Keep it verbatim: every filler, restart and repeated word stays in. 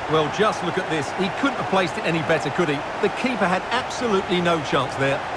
Well, just look at this. He couldn't have placed it any better, could he? The keeper had absolutely no chance there.